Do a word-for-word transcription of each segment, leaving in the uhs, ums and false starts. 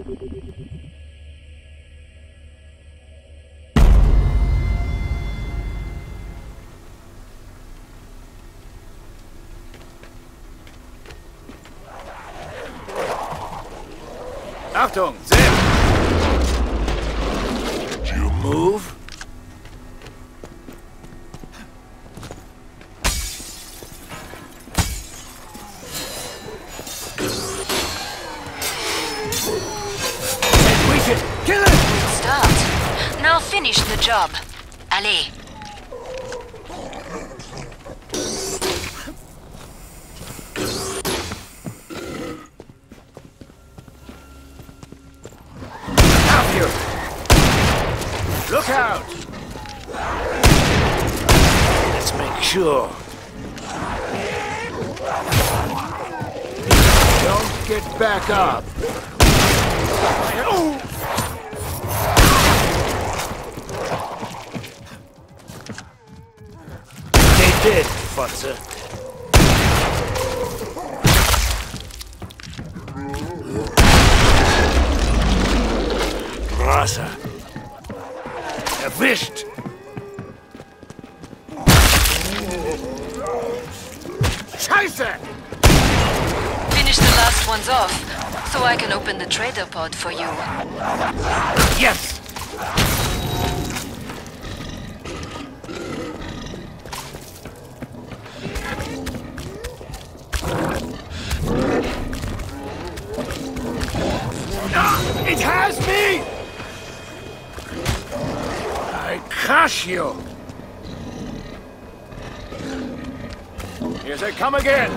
Achtung, Zip! Did you move? We should kill him! Good start. Now finish the job. Allez. Look out! Let's make sure. Don't get back up. They did, Futzer. Rasa. Erwischt! Scheiße! Finish the last ones off, so I can open the trader pod for you. Yes! Ah, it has me! I crush you! Here they come again!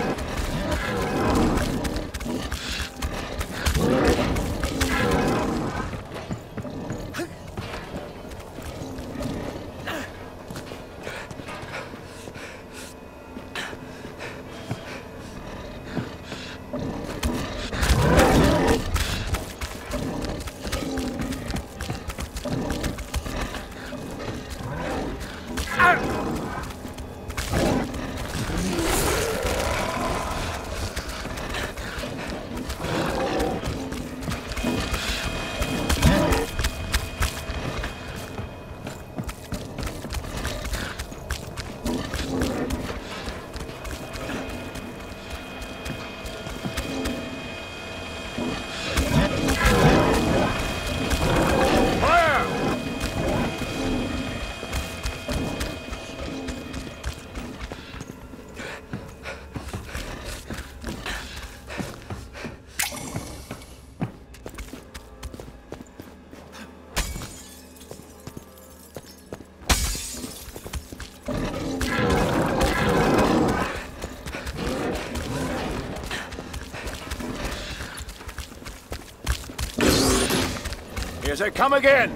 Here they come again!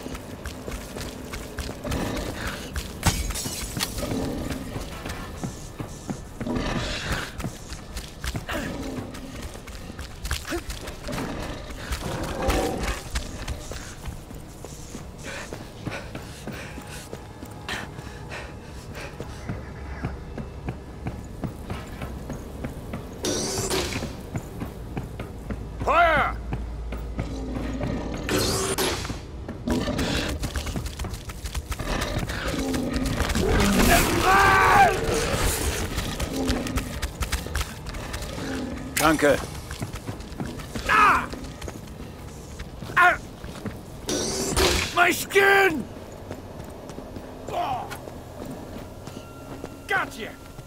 Fire! Danke. Ah! Ah! My skin! Oh! Gotcha!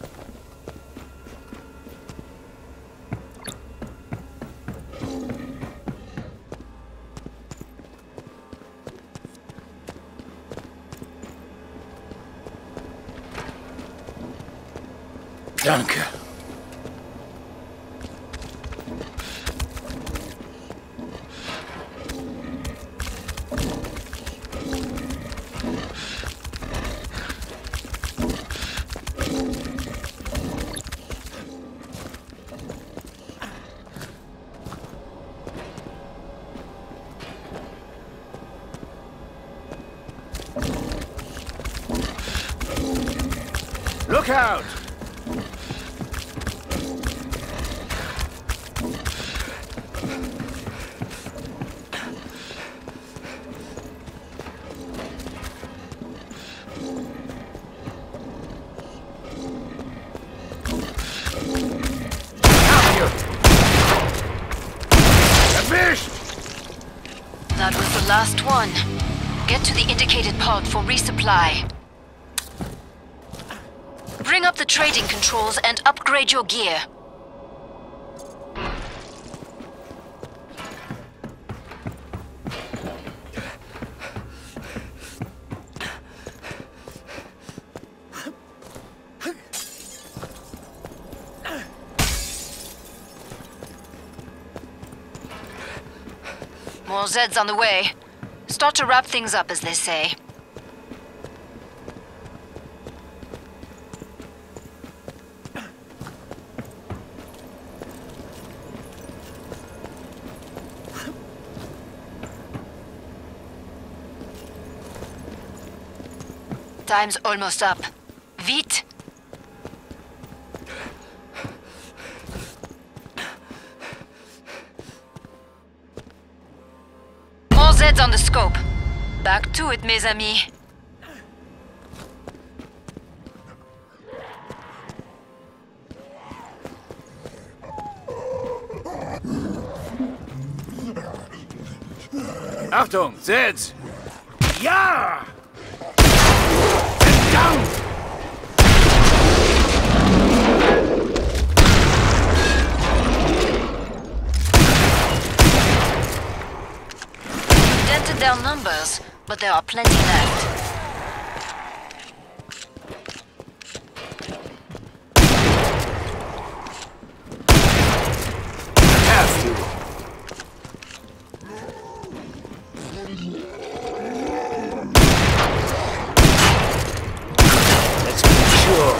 Danke. Look out! last one. Get to the indicated pod for resupply. Bring up the trading controls and upgrade your gear. More Zeds on the way. Start to wrap things up, as they say. Time's almost up. Vite! More Zeds on the scope. Back to it, mes amis. Achtung, Zeds! Ja! Down! Dented their numbers, but there are plenty left. Have to. Let's be sure.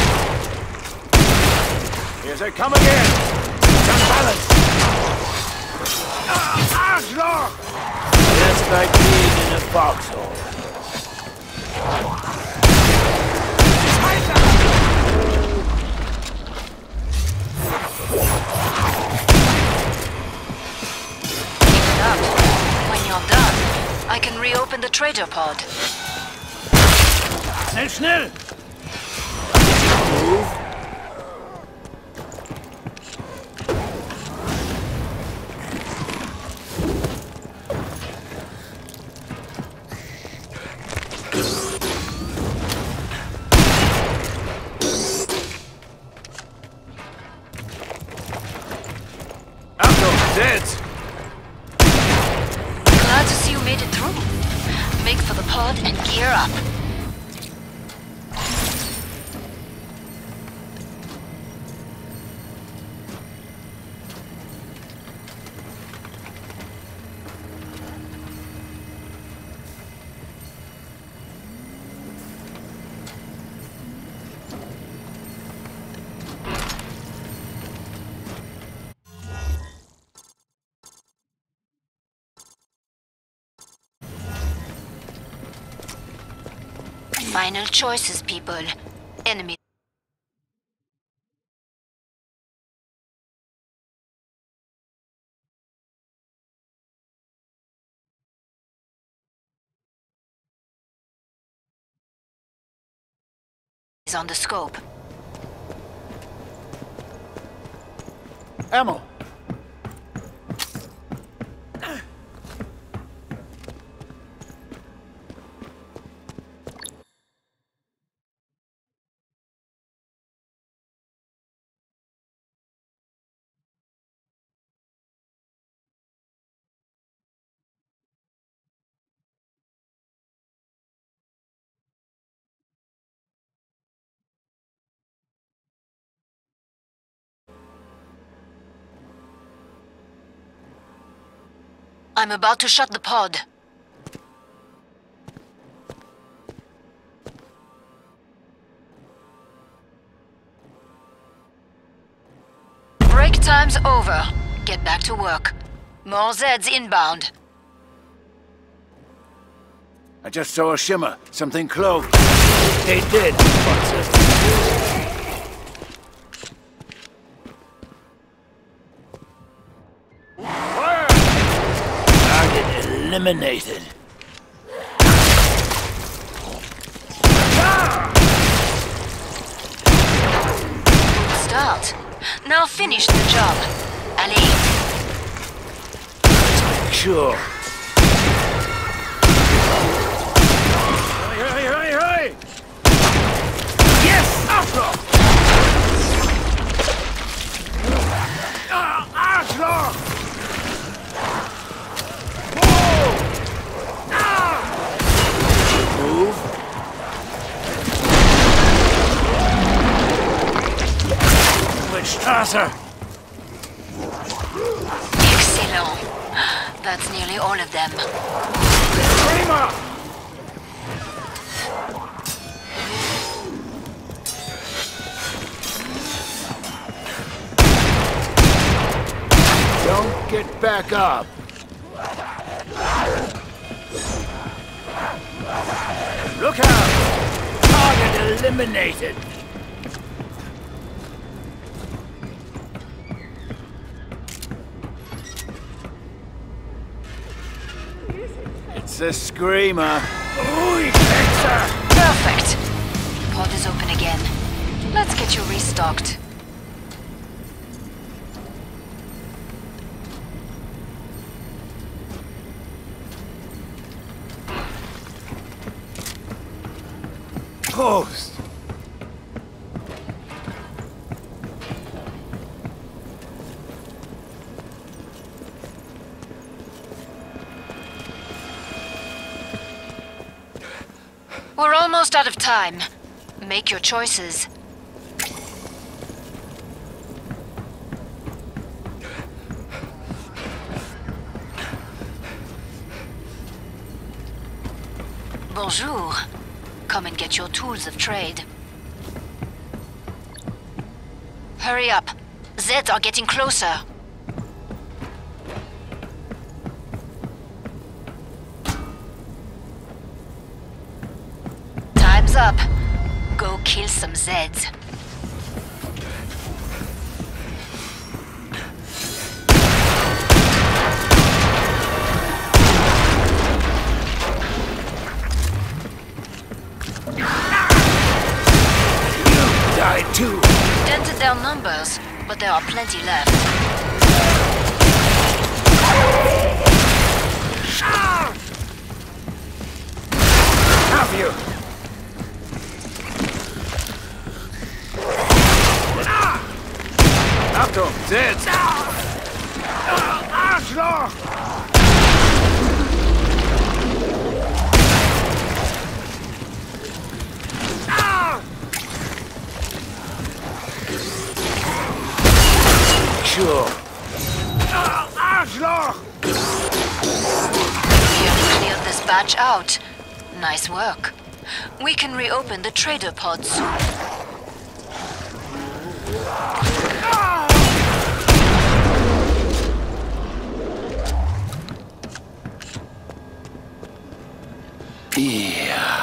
Here they come again. Unbalanced. Ah, Arschloch! Just like being in a foxhole. Keep it up. When you're done, I can reopen the trader pod. Schnell, schnell! Move. Zeds! Glad to see you made it through. Make for the pod and gear up. Final choices, people. Enemy. Is on the scope. Ammo. I'm about to shut the pod. Break time's over. Get back to work. More Zeds inbound. I just saw a shimmer. Something close. They did. What's it? Target eliminated. Start. Now finish the job. Allez. Let's make sure. Arschloch! Ah, Arschloch! Whoa! Ah! Move. Strasse! Excellent. That's nearly all of them. Kramer! Don't get back up. Look out! Target eliminated. It's a screamer. Ooh, he takes her! Perfect. Pod is open again. Let's get you restocked. Post! We're almost out of time. Make your choices. Bonjour. Come and get your tools of trade. Hurry up. Zeds are getting closer. Time's up. Go kill some Zeds. Too. Dented their numbers, but there are plenty left. Have you? Achtung, Zeds! Arschloch! Sure. Ah, Arschloch! You have cleared this batch out. Nice work. We can reopen the trader pod soon. Ah! Yeah.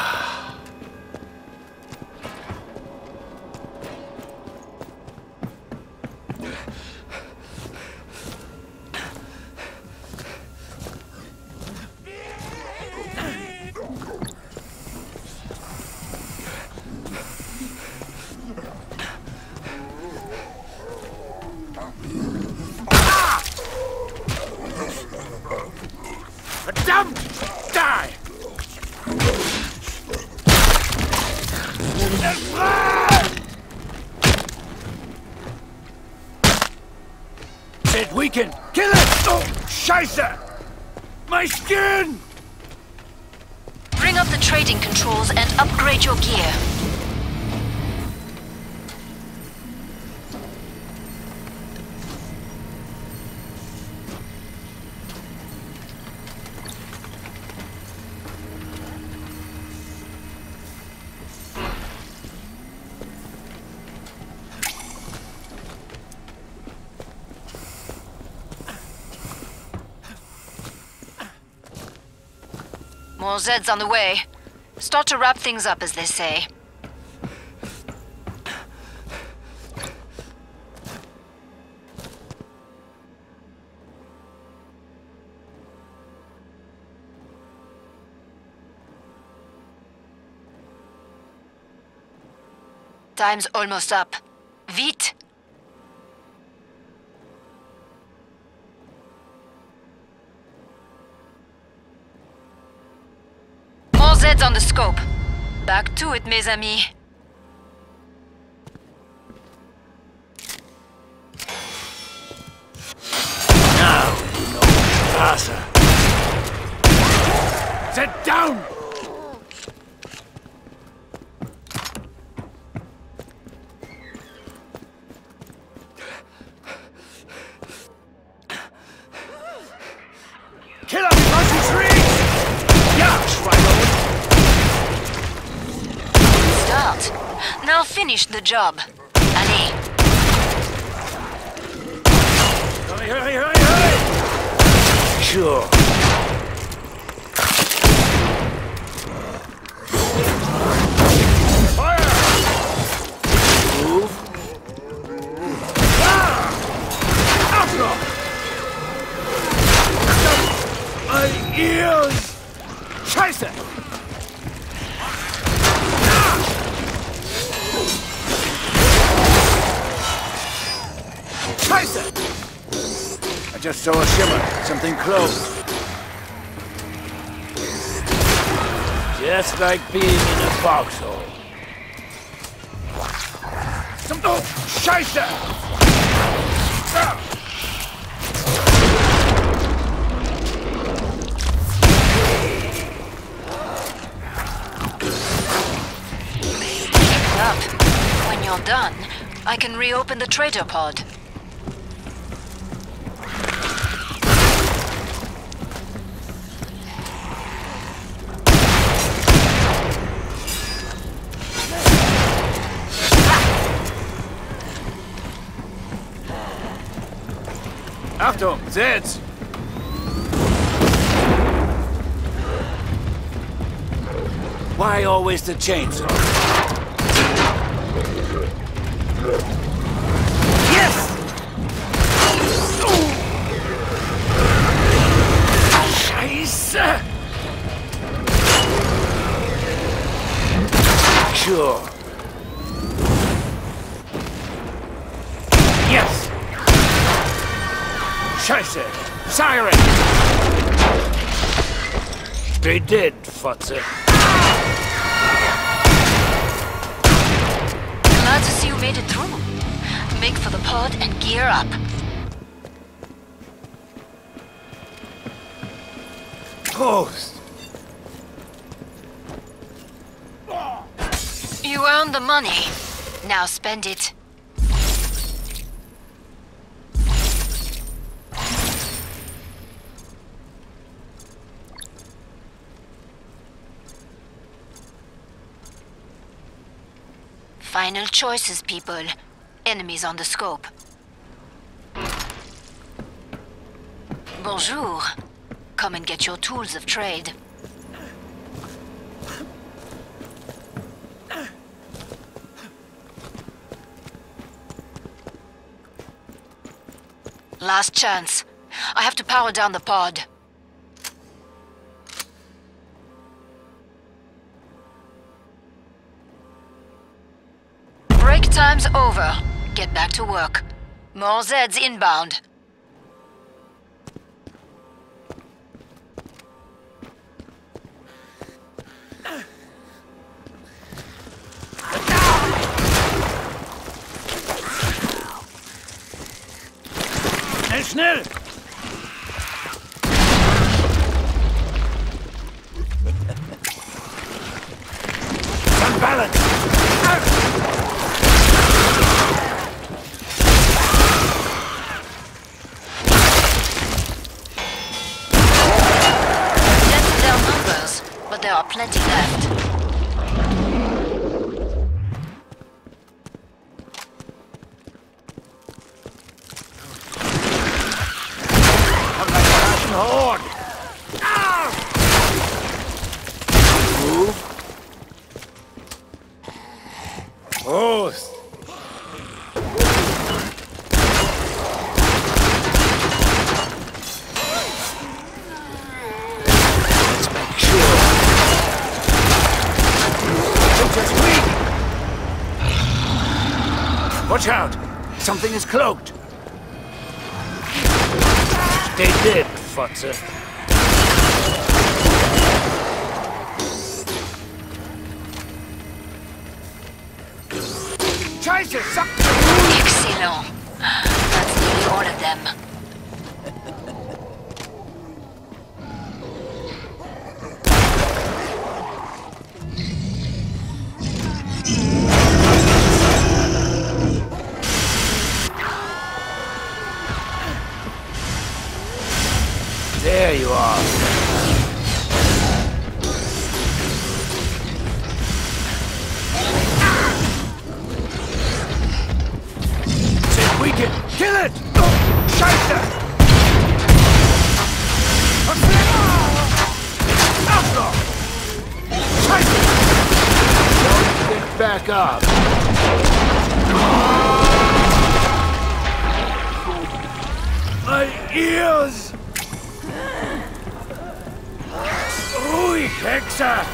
Verdammt! Die! Said we can kill it! Oh, Scheiße! My skin! Bring up the trading controls and upgrade your gear. More Zeds on the way. Start to wrap things up, as they say. Time's almost up. Vite! More Zeds on the scope. Back to it, mes amis. Sit down! Kill him because he's reached! Yeah, Schweigel! Start. Now finish the job. Allez. Hurry, hurry, hurry, hurry! Sure. Fire! Move. Ah! Outlaw! My ears! Scheiße! Scheiße! I just saw a shimmer, something close. Just like being in a foxhole. Some oh, Scheiße! Ah! Up. When you're done, I can reopen the trader pod. Achtung, Sitz! Why always the chainsaw? Yes! Oh. Scheiße! Sure. Yes! Scheiße! Siren! They did, Fotze. Glad to see you made it through. Make for the pod and gear up. Ghost! You earned the money. Now spend it. Final choices, people. Enemies on the scope. Bonjour. Come and get your tools of trade. Last chance. I have to power down the pod. Break time's over. Get back to work. More Zeds inbound. Schnell, schnell! Unbalance! There are plenty left. Come like a Russian horde! Ah! Move. Prost! Watch out! Something is cloaked! Stay dead, Fotze. Scheiße! Suck! Excellent. That's nearly all of them. There you are. If we can kill it! Oh, Scheiße! Outlaw! Scheiße! Don't get back up. My ears! Ruhig, Hexer!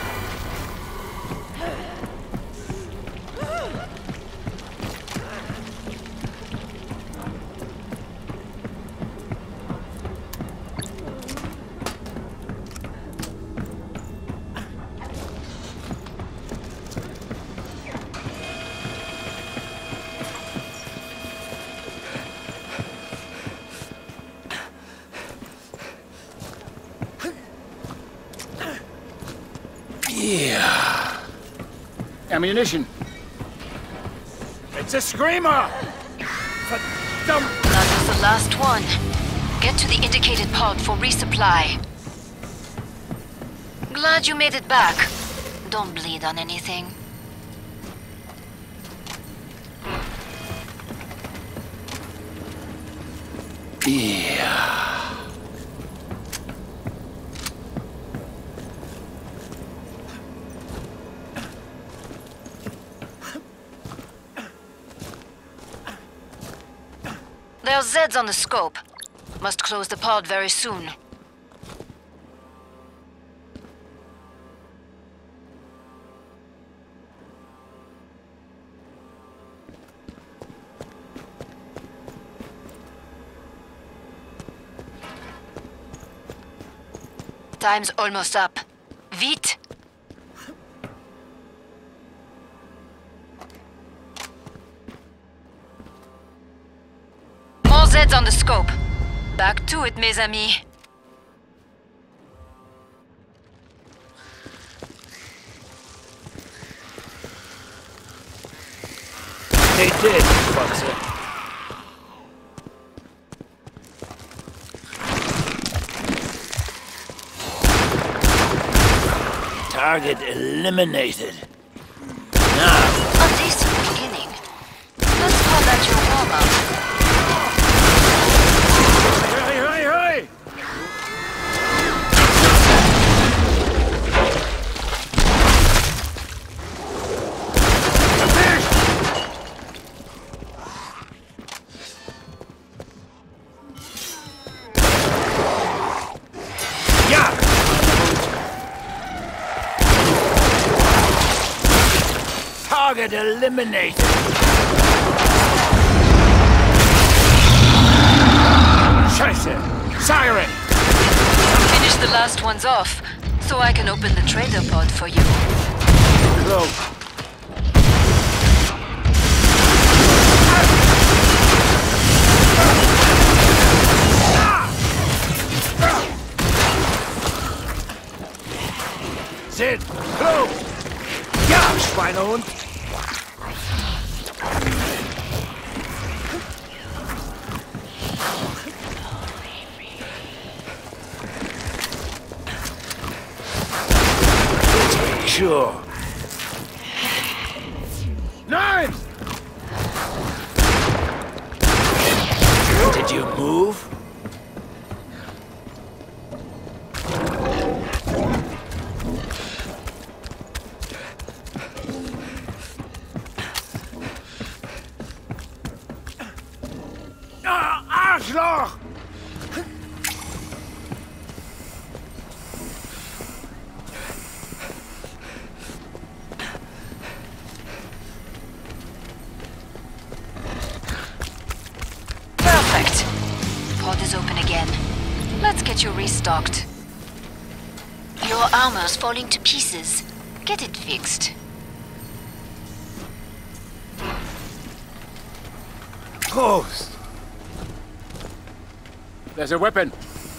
Yeah. Ammunition. It's a screamer! Verdammt! That was the last one. Get to the indicated pod for resupply. Glad you made it back. Don't bleed on anything. Yeah. There are Zeds on the scope. Must close the pod very soon. Time's almost up. Vite! More Zeds on the scope. Back to it, mes amis. They did, fuckser. Target eliminated. Now. A decent beginning. Let's call that your warm-up. Hey, hey, hey! Yeah! Target eliminated. Scheiße! Siren! Finish the last ones off, so I can open the trader pod for you. Close. Sid! Close! Ja, Schweinehund! Sure. Nine! Did you move? Ah, Arschloch! Pod is open again. Let's get you restocked. Your armor's falling to pieces. Get it fixed. Ghost! There's a weapon.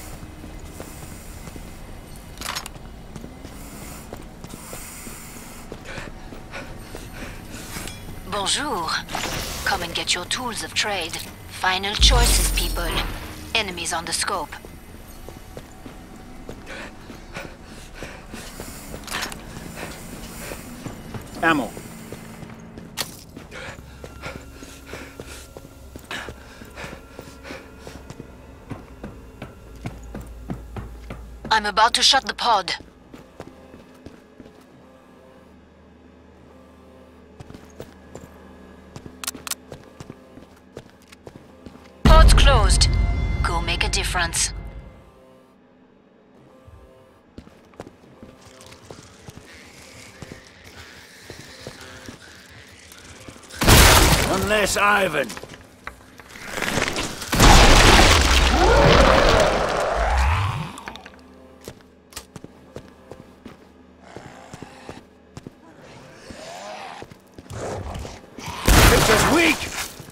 Bonjour. Come and get your tools of trade. Final choices, people. Enemies on the scope. Ammo. I'm about to shut the pod. Pod's closed. Go make a difference. Unless Ivan. Victor's weak!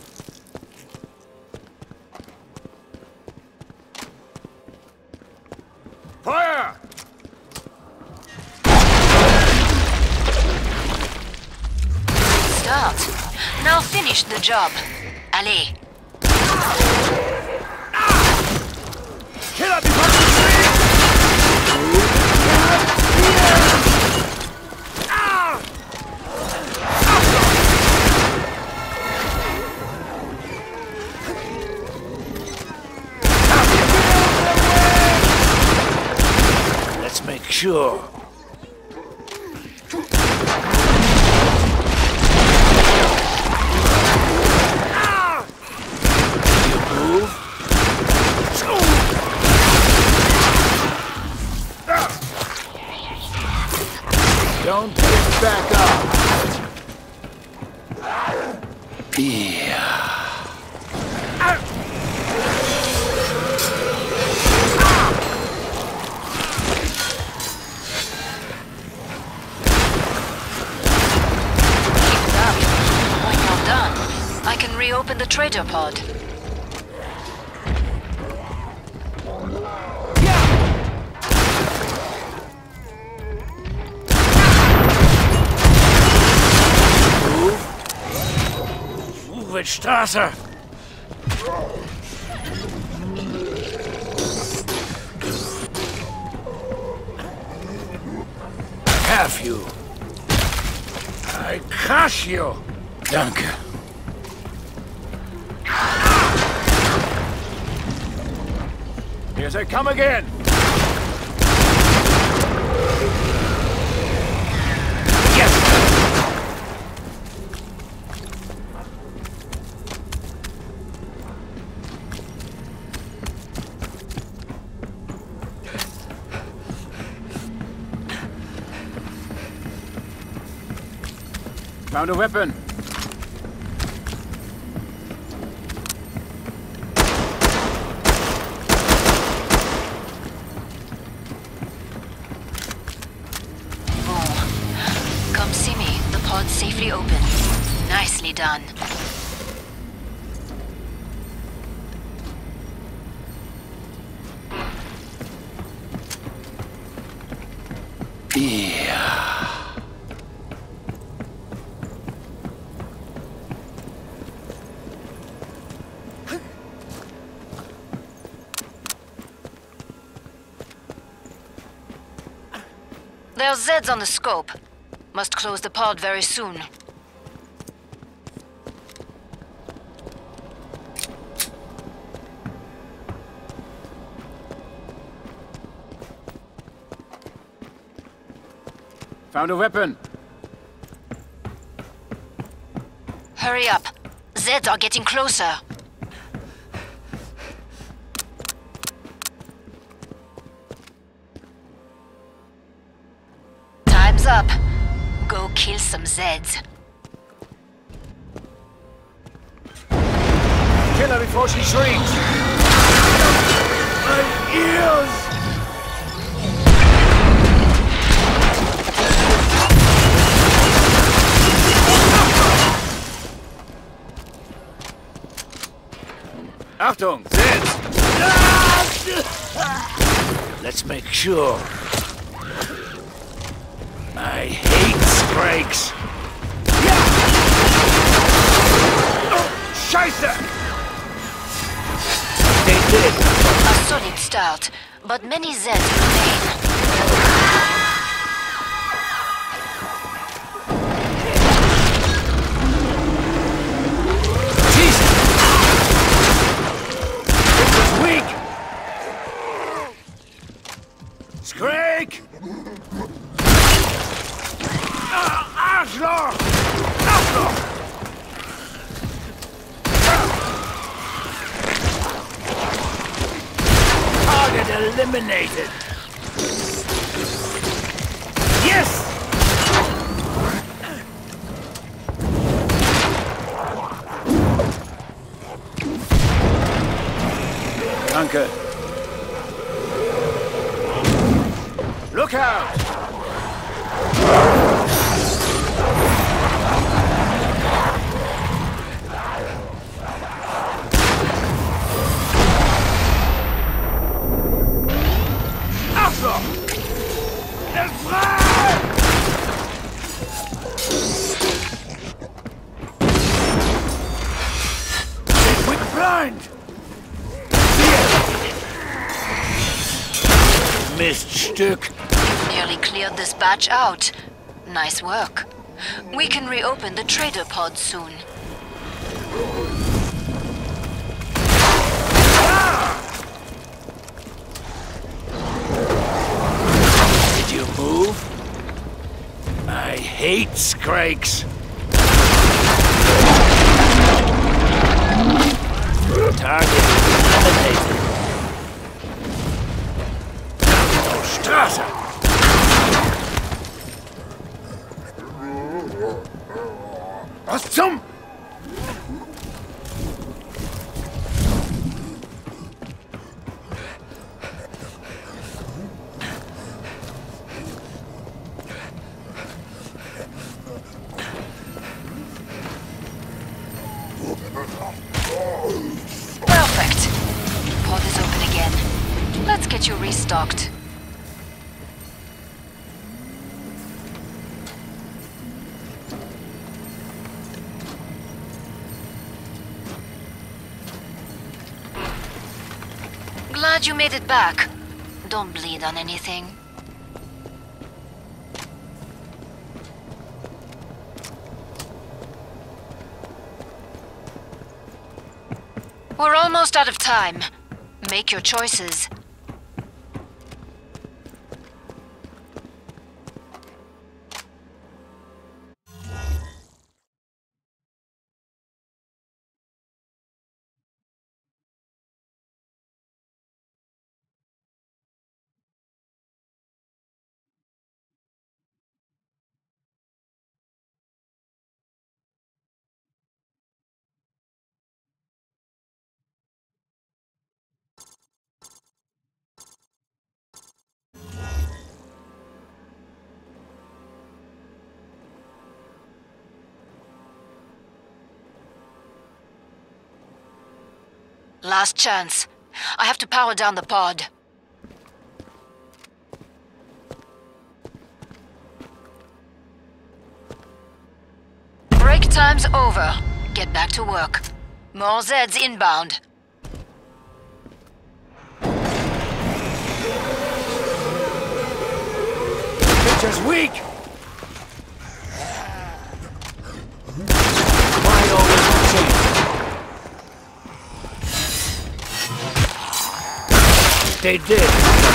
Fire! Start. Now finish the job. Allez. Kill up before the tree! Let's make sure. Don't pick back up. Yeah. Keep it up. When you're done, I can reopen the trader pod. Straße! Have you? I crush you! Danke. Here they come again! Found a weapon. Bon. Come see me. The pod's safely open. Nicely done. Yeah. There's Zeds on the scope. Must close the pod very soon. Found a weapon. Hurry up. Zeds are getting closer. Time's up. Go kill some Zeds. Kill her before she shrieks! My ears! Achtung, Zeds! Let's make sure. I hate sprakes. Oh, Scheiße! They did. A solid start, but many Zeds remain. eliminated. Yes! Danke. Look out! Achtung! Er ist frei! Quick blind! Miststück. Nearly cleared this batch out. Nice work. We can reopen the trader pod soon. Did you move? I hate Skrakes. Target eliminated. Straße! Was zum? Perfect. Pod is open again. Let's get you restocked. Glad you made it back. Don't bleed on anything. We're almost out of time. Make your choices. Last chance. I have to power down the pod. Break time's over. Get back to work. More Zeds inbound. Creature's weak! Why always change? They did.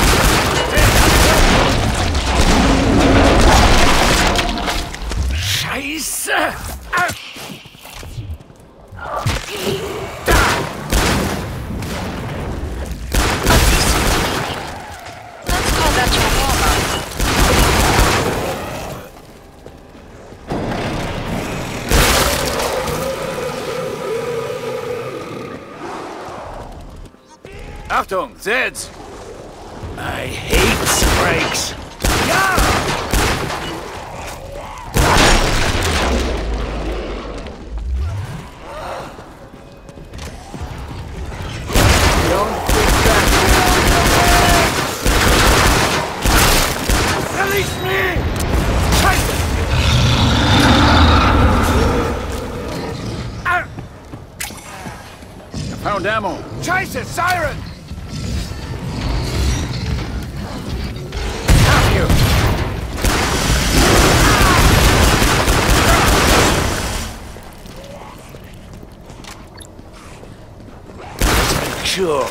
Scheiße! Ah. Let's call that your warm-up. Achtung, Zeds! I hate Skrakes. Ja! Don't get back. Release me! Scheiße! Ah. I found ammo. Scheiße, Siren! Sure.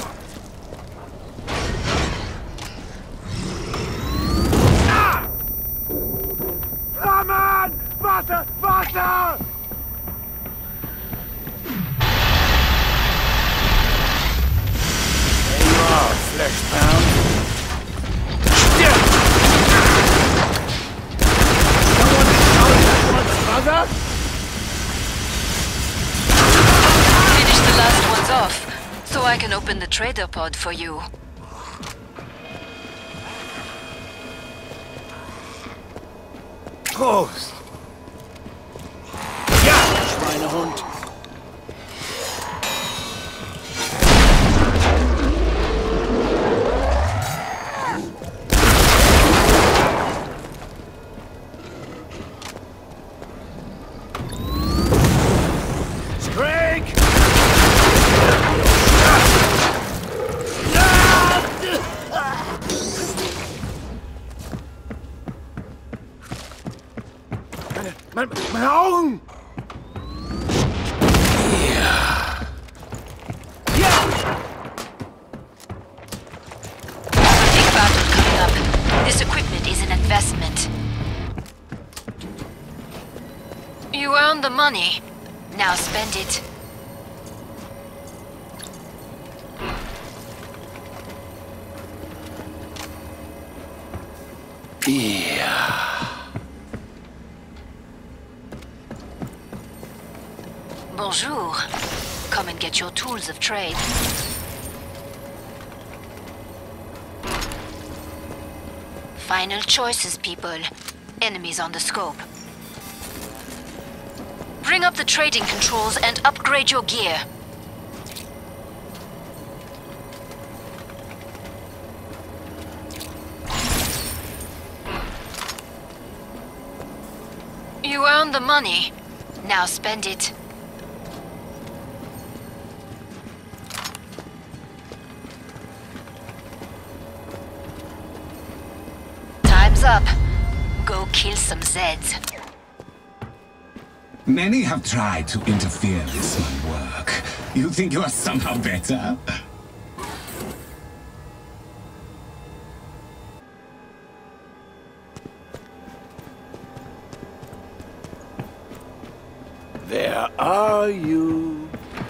Ah! Ah, Mann! Wasser! Wasser! There you are, flesh pound. so I can open the trader pod for you. Prost! Ja, Schweinehund! Meine, meine Augen! Ja. Ja! Big battle coming up. This equipment is an investment. You earned the money. Now spend it. Ja. Bonjour. Come and get your tools of trade. Final choices, people. Enemies on the scope. Bring up the trading controls and upgrade your gear. You earned the money. Now spend it. Time's up. Go kill some Zeds. Many have tried to interfere with my work. You think you are somehow better? Where are you?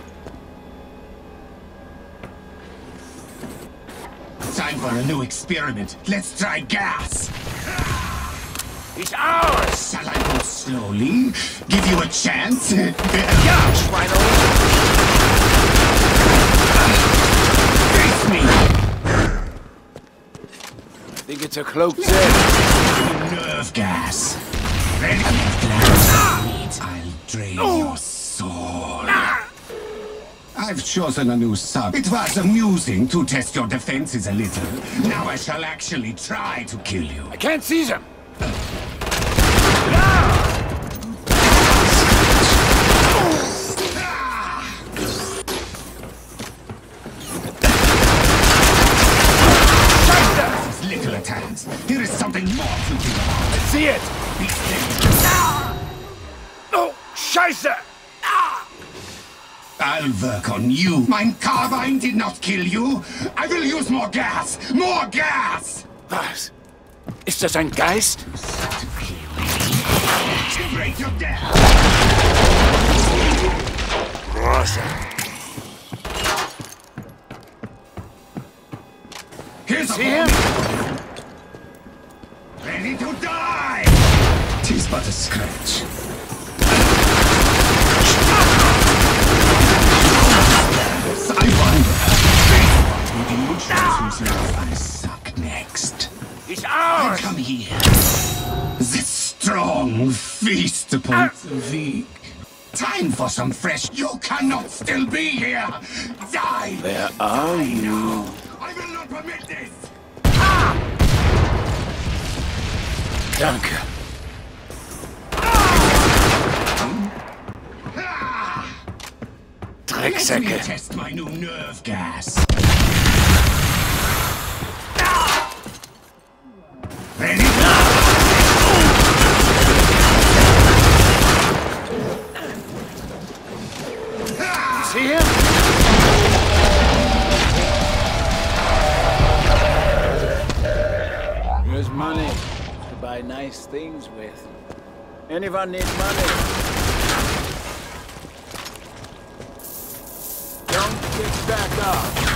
Time for a new experiment. Let's try gas. It's ours! Shall I go slowly? Give you a chance? Ja, Schweinehund! Face me! Think it's a cloaked Zed. Nerve gas. Ready? I'll drain your soul. I've chosen a new sub. It was amusing to test your defenses a little. Now I shall actually try to kill you. I can't seize him! Little attacks. Here is something more to think about. See it! Be still. Oh, Scheiße! I'll work on you. Mein carbine did not kill you. I will use more gas. More gas! Was? Ist das ein Geist? Break your death. Here's a See him? ready to die! Tis but a scratch. I wonder what emotions I suck next. It's ours! Come here. This strong feast upon the weak. Time for some fresh. You cannot still be here. Die. Where are you? I will not permit this. Danke. Let me Drecksäcke. test my new nerve gas. Ready? See him? Here's money to buy nice things with. Anyone need money? Don't get back up.